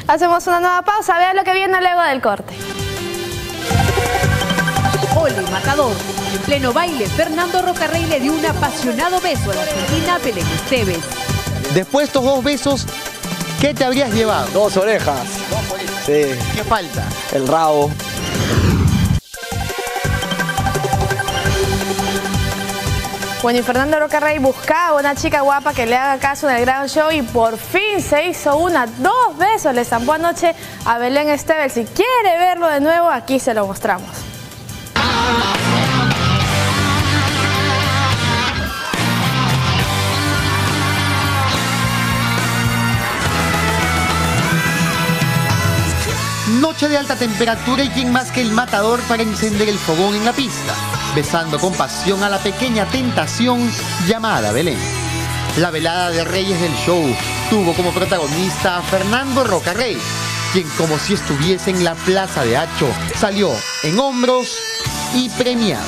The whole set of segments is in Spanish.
Hacemos una nueva pausa, vean lo que viene luego del corte. Ole, matador. En pleno baile, Fernando Rocarrey le dio un apasionado beso a la argentina Belén Esteves. Después de estos 2 besos, ¿qué te habrías llevado? 2 orejas. Sí. ¿Qué falta? El rabo. Bueno, y Fernando Rocarrey buscaba una chica guapa que le haga caso en el gran show y por fin se hizo 2 besos. Le estampó anoche a Belén Esteves. Si quiere verlo de nuevo, aquí se lo mostramos. Noche de alta temperatura y quién más que el matador para encender el fogón en la pista, besando con pasión a la pequeña tentación llamada Belén. La velada de Reyes del Show tuvo como protagonista a Fernando Rocarrey, quien como si estuviese en la plaza de Hacho, salió en hombros y premiado.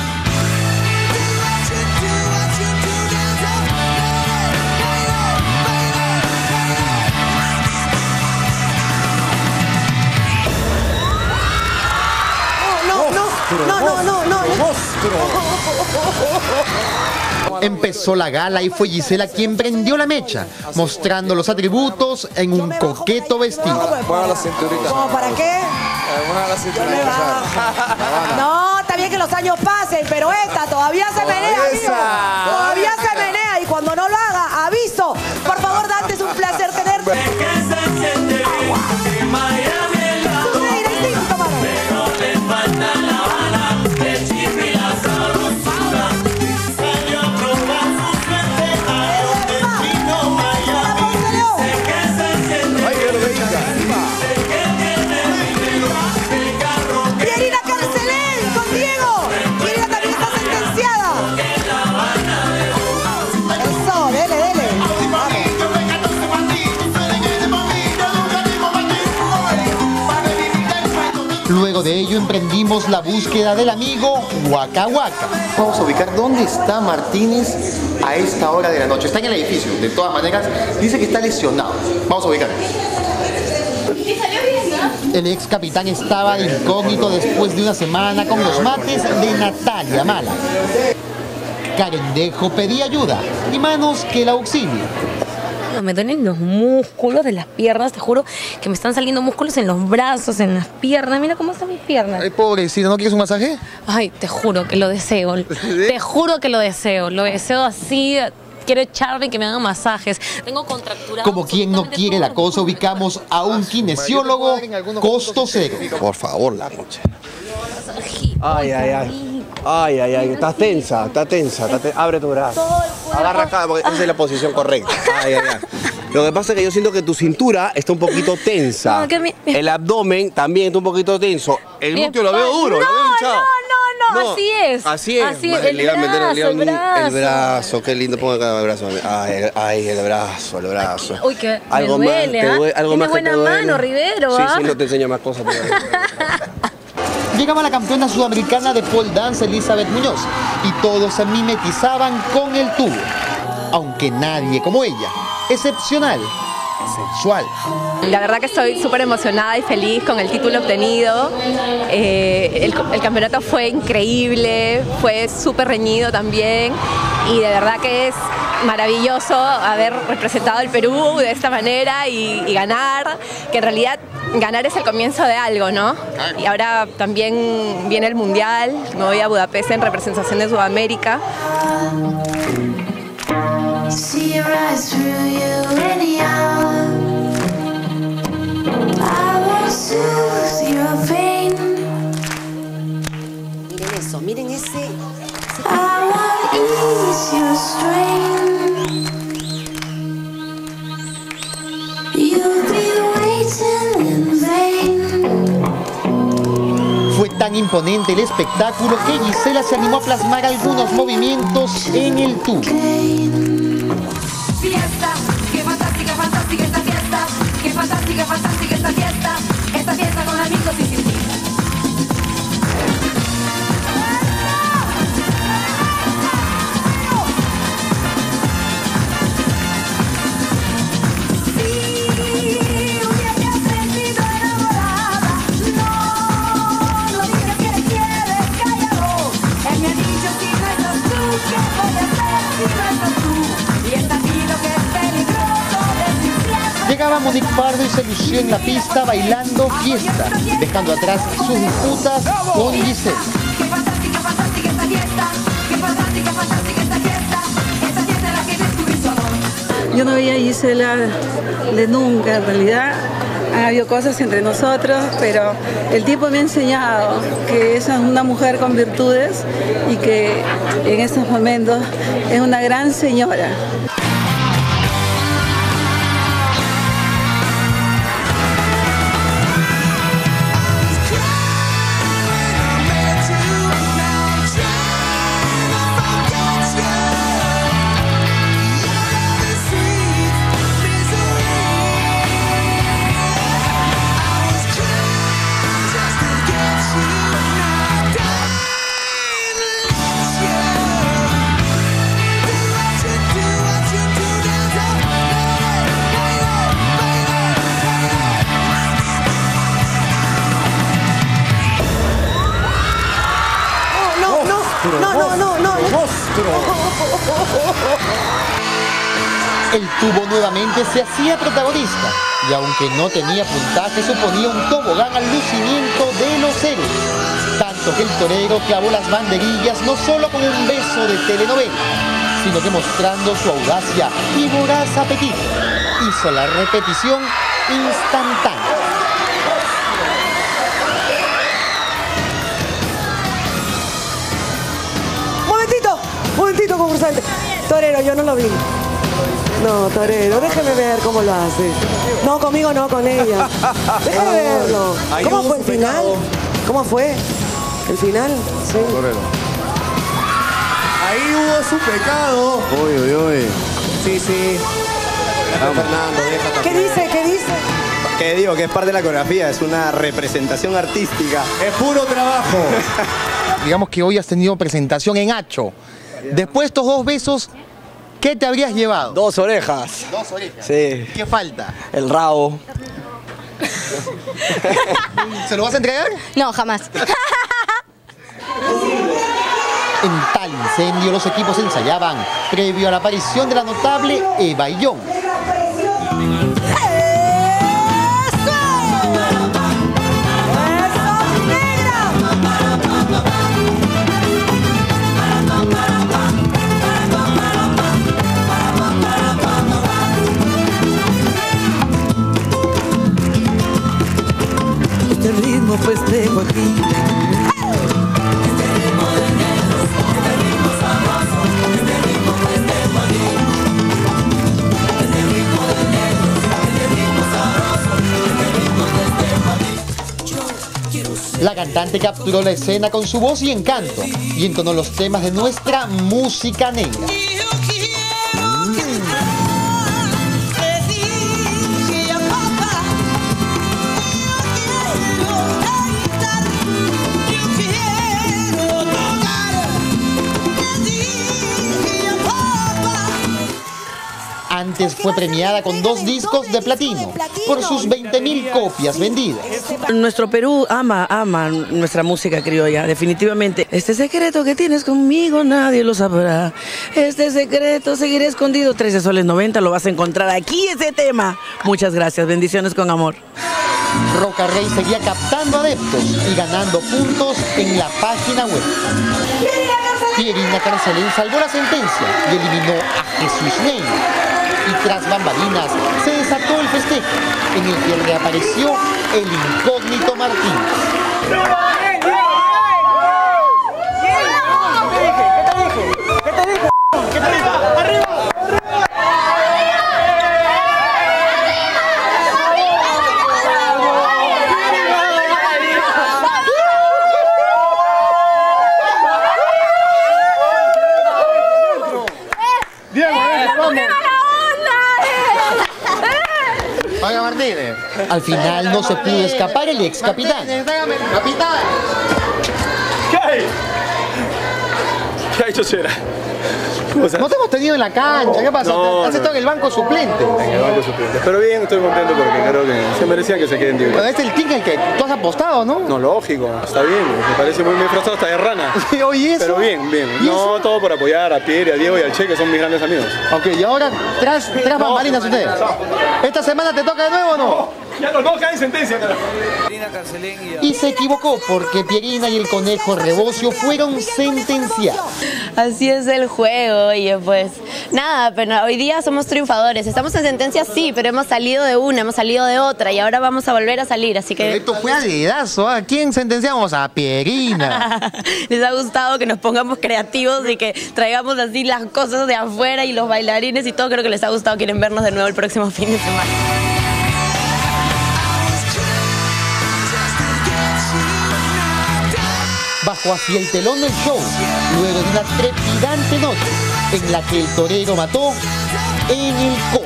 Empezó la gala y fue Gisela quien prendió la mecha, mostrando los atributos en un coqueto vestido. Ponga la cinturita. ¿Cómo para qué? Ponga la cinturita. No, está bien que los años pasen, pero esta todavía se menea, amigo. Todavía se menea y cuando no lo haga, aviso. Por favor, Dante, es un placer tenerte. Luego de ello emprendimos la búsqueda del amigo Waka Waka. Vamos a ubicar dónde está Martínez a esta hora de la noche. Está en el edificio, de todas maneras, dice que está lesionado. Vamos a ubicarlo. El ex capitán estaba de incógnito después de una semana con los mates de Natalia Mala. Carendejo pedía ayuda y manos que la auxilien. Me duelen los músculos de las piernas, te juro que me están saliendo músculos en los brazos, en las piernas. Mira cómo están mis piernas. Ay, pobrecita, ¿no quieres un masaje? Ay, te juro que lo deseo. ¿Sí? Te juro que lo deseo así. Quiero echarme y que me hagan masajes. Tengo contracturado. Como quien no quiere la cosa, ubicamos a un kinesiólogo costo cero. Por favor, la noche. Ay, estás tensa. Abre tu brazo. Agarra acá, porque esa es la posición correcta. Lo que pasa es que yo siento que tu cintura está un poquito tensa. No, el abdomen también está un poquito tenso. El glúteo lo veo duro, lo veo hinchado. No, así es. Así es. El brazo, qué lindo. Ponga acá el brazo. Ay, el brazo. Uy, que algo me duele, más, algo tiene más buena que te duele. mano, Rivero. Sí, no te enseño más cosas. Llegaba la campeona sudamericana de pole dance, Elizabeth Muñoz, y todos se mimetizaban con el tubo. Aunque nadie como ella, excepcional, sensual. La verdad que estoy súper emocionada y feliz con el título obtenido. El campeonato fue increíble, fue súper reñido también y de verdad que es maravilloso haber representado al Perú de esta manera y ganar, que en realidad ganar es el comienzo de algo, ¿no? Y ahora también viene el Mundial, me voy a Budapest en representación de Sudamérica. Miren eso, miren ese. Fue tan imponente el espectáculo que Gisela se animó a plasmar algunos movimientos en el tubo. Fiesta, qué fantástica, fantástica esta fiesta, qué fantástica, fantástica esta fiesta con amigos y sin ti. Sí, un día que hace Monique Pardo y se lució en la pista bailando fiesta, dejando atrás sus disputas con Giselle. Qué fantástica, fantástica esta fiesta. Qué fantástica, fantástica esta fiesta. Esta fiesta en la que descubrí su amor. Yo no veía a Gisela de nunca, en realidad. Han habido cosas entre nosotros, pero el tiempo me ha enseñado que es una mujer con virtudes y que en estos momentos es una gran señora. El tubo nuevamente se hacía protagonista y aunque no tenía puntaje suponía un tobogán al lucimiento de los héroes. Tanto que el torero clavó las banderillas no solo con un beso de telenovela, sino que mostrando su audacia y voraz apetito, hizo la repetición instantánea. Momentito, concursante. Torero, yo no lo vi. No, torero, déjeme ver cómo lo hace. No, conmigo no, con ella. Déjeme verlo. ¿Cómo fue el final? ¿Cómo fue? ¿El final? Sí. Torero. Ahí hubo su pecado. Uy. Sí. Fernando, deja ¿Qué dice? ¿Qué dice? Que digo que es parte de la coreografía, es una representación artística. Es puro trabajo. Digamos que hoy has tenido presentación en Hacho. Después de estos 2 besos, ¿qué te habrías llevado? 2 orejas. 2 orejas. Sí. ¿Qué falta? El rabo. ¿Se lo vas a entregar? No, jamás. En tal incendio los equipos ensayaban previo a la aparición de la notable Eva Illón. Este ritmo festejo aquí. La cantante capturó la escena con su voz y encanto y entonó los temas de nuestra música negra. Antes fue premiada con 2 discos de platino por sus 20.000 copias vendidas. Nuestro Perú ama nuestra música criolla, definitivamente. Este secreto que tienes conmigo nadie lo sabrá. Este secreto seguirá escondido. 13 soles 90, lo vas a encontrar aquí ese tema. Muchas gracias, bendiciones con amor. Roca Rey seguía captando adeptos y ganando puntos en la página web. Pierina Carcelén salvó la sentencia y eliminó a Jesús Ney. Y tras bambalinas se desató el festejo, en el que reapareció el incógnito Martín. Oiga, Martínez. Al final no se pudo escapar el ex capitán. ¿Qué hay? ¿Qué ha hecho Chera? O sea, no te hemos tenido en la cancha, ¿qué pasa? No, Has estado en el banco suplente. En el banco suplente. Pero bien, estoy contento porque creo que se merecían que se queden Bueno, tibia. este es el team en el que tú has apostado, ¿no? No, lógico, está bien. Me parece muy disfrazado hasta de rana. Oye, eso. Pero bien, bien. ¿Y No, eso? todo por apoyar a Pierre, a Diego y al Che, que son mis grandes amigos. Ok, y ahora tras bambalinas ustedes. ¿Esta semana te toca de nuevo o no? Ya los dos caen sentencia, cara. Y se equivocó porque Pierina y el conejo Rebocio fueron sentenciados. Así es el juego, oye, pues nada, pero hoy día somos triunfadores. Estamos en sentencia, sí, pero hemos salido de una, hemos salido de otra y ahora vamos a volver a salir, así que... Esto fue a dedazo, ¿a quién sentenciamos? A Pierina. Les ha gustado que nos pongamos creativos y que traigamos así las cosas de afuera y los bailarines y todo, creo que les ha gustado, quieren vernos de nuevo el próximo fin de semana. Bajo hacia el telón del show, luego de una trepidante noche en la que el torero mató en el coche.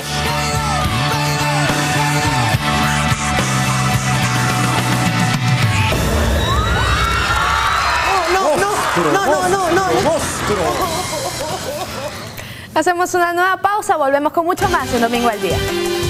No. Hacemos una nueva pausa, volvemos con mucho más en Domingo al Día.